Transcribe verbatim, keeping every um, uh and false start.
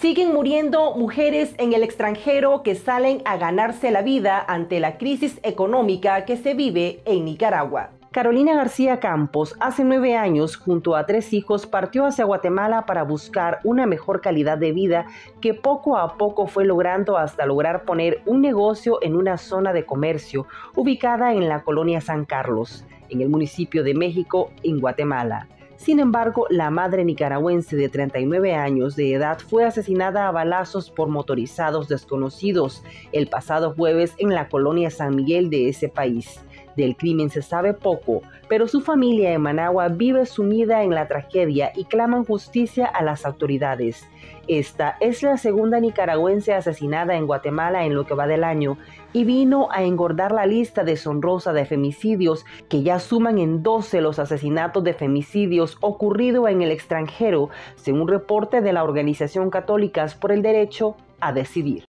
Siguen muriendo mujeres en el extranjero que salen a ganarse la vida ante la crisis económica que se vive en Nicaragua. Carolina García Campos, hace nueve años, junto a tres hijos, partió hacia Guatemala para buscar una mejor calidad de vida que poco a poco fue logrando hasta lograr poner un negocio en una zona de comercio ubicada en la colonia San Carlos, en el municipio de México, en Guatemala. Sin embargo, la madre nicaragüense de treinta y nueve años de edad fue asesinada a balazos por motorizados desconocidos el pasado jueves en la colonia San Miguel de ese país. Del crimen se sabe poco, pero su familia en Managua vive sumida en la tragedia y claman justicia a las autoridades. Esta es la segunda nicaragüense asesinada en Guatemala en lo que va del año y vino a engordar la lista deshonrosa de femicidios que ya suman en doce los asesinatos de femicidios ocurridos en el extranjero, según reporte de la Organización Católicas por el Derecho a Decidir.